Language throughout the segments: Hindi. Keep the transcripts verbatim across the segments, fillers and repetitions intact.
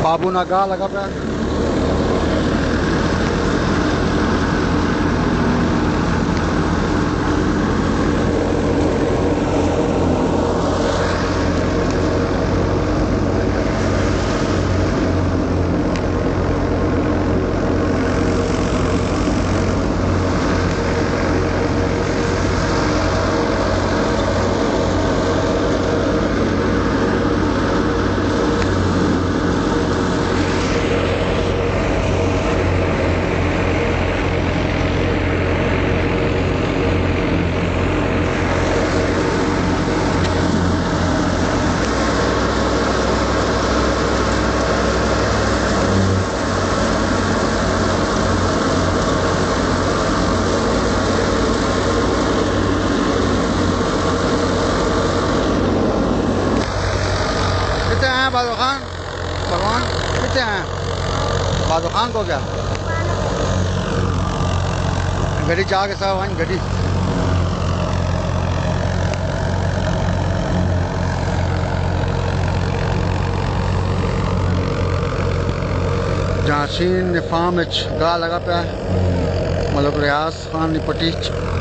बाबू ना गा लगा पे बादल खान भगवान कितने हैं बादल खान को क्या गड्डी जाके सब वहीं गड्डी जासीन फार्म गा लगा पे मतलब रियाज खान की पट्टी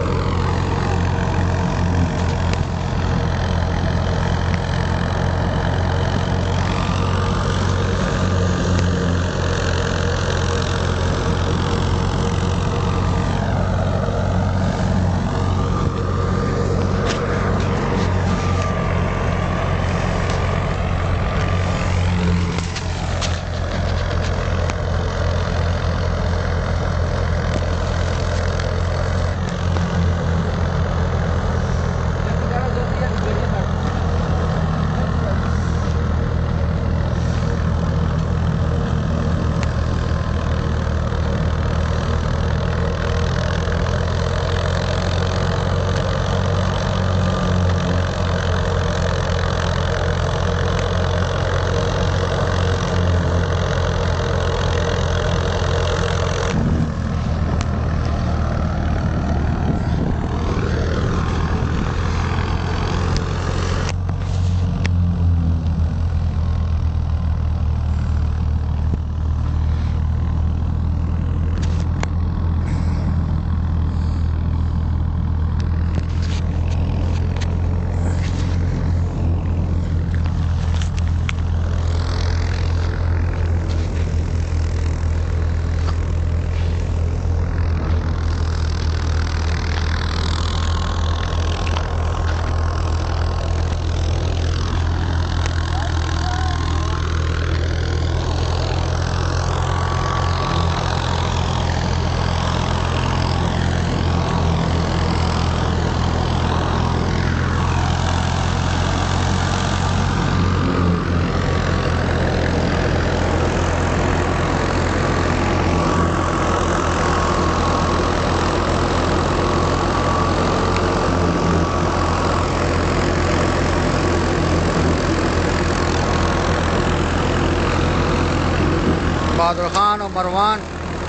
बादल खान और मरवान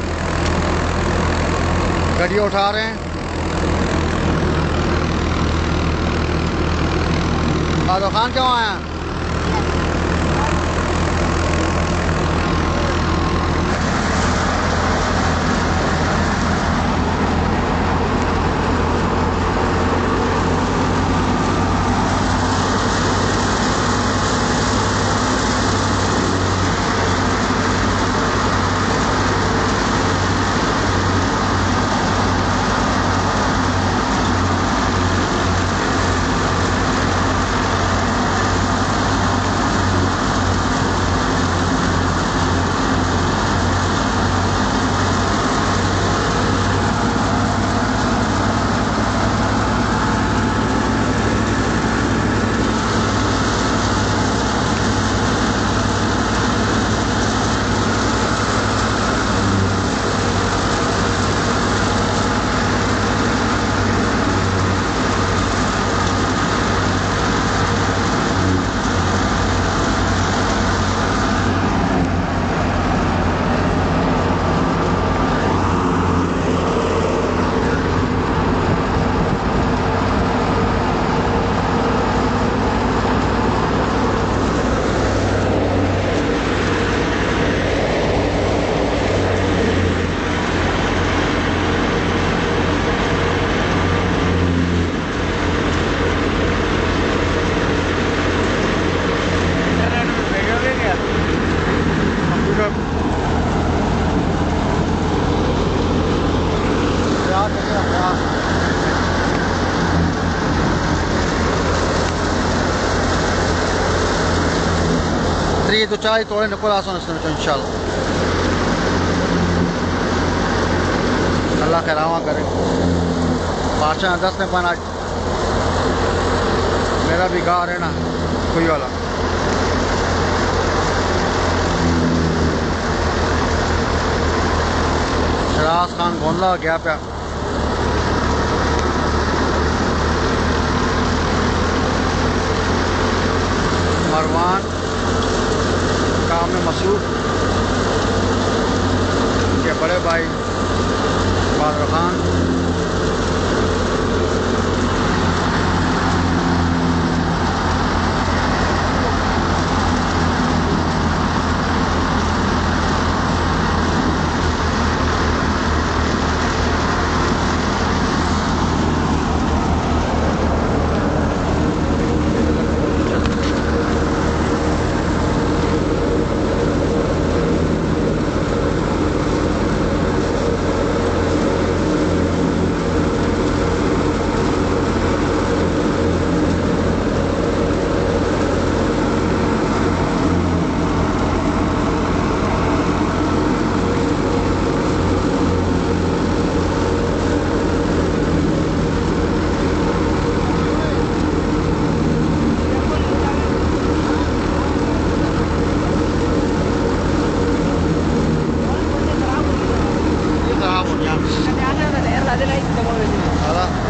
गाड़ी उठा रहे हैं। बादल खान क्यों आया? चाय तोड़े निकल आसान इसमें इंशाल्लाह। अल्लाह खैरावा करे। बादशाह दस ने पाना मेरा भी गार है ना कोई वाला। शराज खान गोंदला गया पे मरवान काम में मसरूफ के बड़े भाई बादल Khan Ada ada ada ada ada ada ada ada ada ada ada